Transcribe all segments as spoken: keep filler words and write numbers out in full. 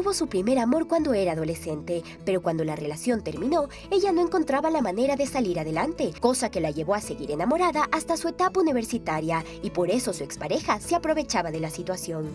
tuvo su primer amor cuando era adolescente, pero cuando la relación terminó, ella no encontraba la manera de salir adelante, cosa que la llevó a seguir enamorada hasta su etapa universitaria, y por eso su expareja se aprovechaba de la situación.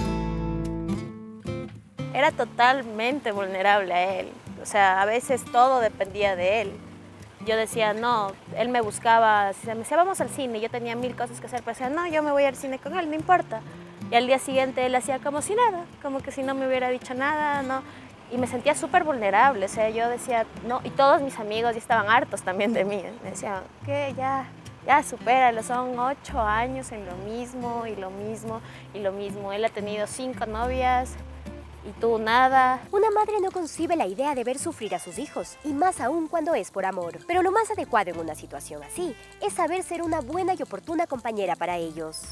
Era totalmente vulnerable a él, o sea, a veces todo dependía de él. Yo decía, no, él me buscaba, me decía, vamos al cine, yo tenía mil cosas que hacer, pero decía, no, yo me voy al cine con él, no importa. Y al día siguiente él hacía como si nada, como que si no me hubiera dicho nada, ¿no? Y me sentía súper vulnerable, o sea, yo decía, no, y todos mis amigos ya estaban hartos también de mí. ¿eh? Me decían, ¿qué? Ya, ya supéralo, son ocho años en lo mismo, y lo mismo, y lo mismo. Él ha tenido cinco novias, y tú nada. Una madre no concibe la idea de ver sufrir a sus hijos, y más aún cuando es por amor. Pero lo más adecuado en una situación así es saber ser una buena y oportuna compañera para ellos.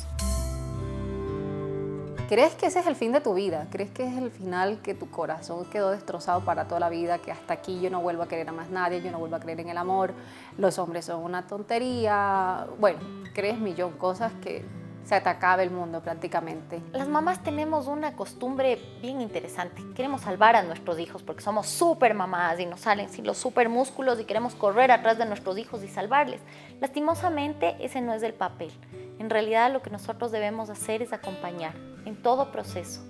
¿Crees que ese es el fin de tu vida? ¿Crees que es el final, que tu corazón quedó destrozado para toda la vida, que hasta aquí yo no vuelvo a querer a más nadie, yo no vuelvo a creer en el amor, los hombres son una tontería? Bueno, crees millón cosas que se te acaba el mundo prácticamente. Las mamás tenemos una costumbre bien interesante. Queremos salvar a nuestros hijos porque somos súper mamás y nos salen sin los súper músculos y queremos correr atrás de nuestros hijos y salvarles. Lastimosamente, ese no es el papel. En realidad, lo que nosotros debemos hacer es acompañar en todo proceso.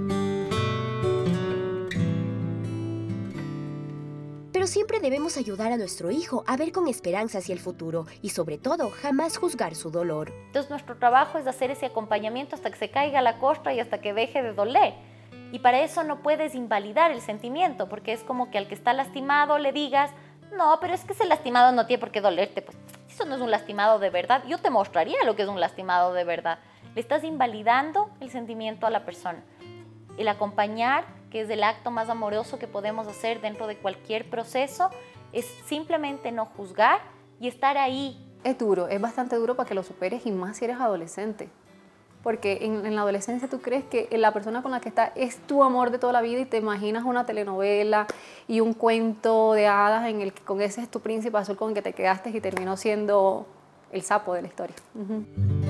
Pero siempre debemos ayudar a nuestro hijo a ver con esperanza hacia el futuro y, sobre todo, jamás juzgar su dolor. Entonces, nuestro trabajo es hacer ese acompañamiento hasta que se caiga la costra y hasta que deje de doler. Y para eso no puedes invalidar el sentimiento, porque es como que al que está lastimado le digas, no, pero es que ese lastimado no tiene por qué dolerte. Pues eso no es un lastimado de verdad. Yo te mostraría lo que es un lastimado de verdad. Le estás invalidando el sentimiento a la persona. El acompañar, que es el acto más amoroso que podemos hacer dentro de cualquier proceso, es simplemente no juzgar y estar ahí. Es duro, es bastante duro para que lo superes, y más si eres adolescente. Porque en, en la adolescencia tú crees que la persona con la que estás es tu amor de toda la vida y te imaginas una telenovela y un cuento de hadas en el que con ese es tu príncipe azul con el que te quedaste y terminó siendo el sapo de la historia. Uh-huh.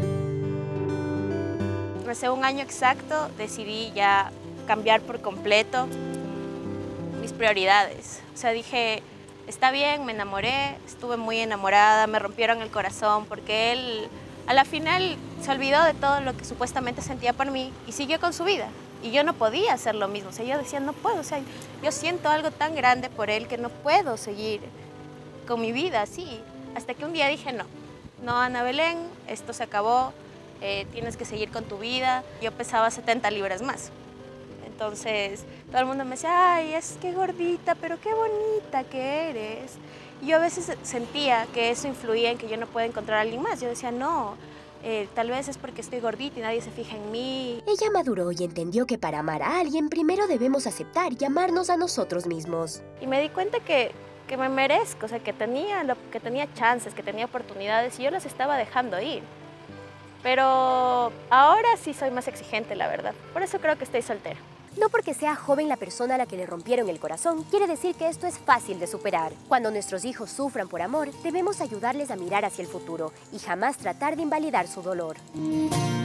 Hace un año exacto decidí ya cambiar por completo mis prioridades. O sea, dije, está bien, me enamoré, estuve muy enamorada, me rompieron el corazón porque él a la final se olvidó de todo lo que supuestamente sentía por mí y siguió con su vida. Y yo no podía hacer lo mismo. O sea, yo decía, no puedo. O sea, yo siento algo tan grande por él que no puedo seguir con mi vida así. Hasta que un día dije, no, no, Ana Belén, esto se acabó. Eh, tienes que seguir con tu vida. Yo pesaba setenta libras más. Entonces, todo el mundo me decía, ay, es que gordita, pero qué bonita que eres. Y yo a veces sentía que eso influía en que yo no pueda encontrar a alguien más. Yo decía, no, eh, tal vez es porque estoy gordita y nadie se fija en mí. Ella maduró y entendió que para amar a alguien, primero debemos aceptar y amarnos a nosotros mismos. Y me di cuenta que, que me merezco, o sea, que tenía, lo, que tenía chances, que tenía oportunidades y yo las estaba dejando ir. Pero ahora sí soy más exigente, la verdad. Por eso creo que estoy soltera. No porque sea joven la persona a la que le rompieron el corazón, quiere decir que esto es fácil de superar. Cuando nuestros hijos sufran por amor, debemos ayudarles a mirar hacia el futuro y jamás tratar de invalidar su dolor.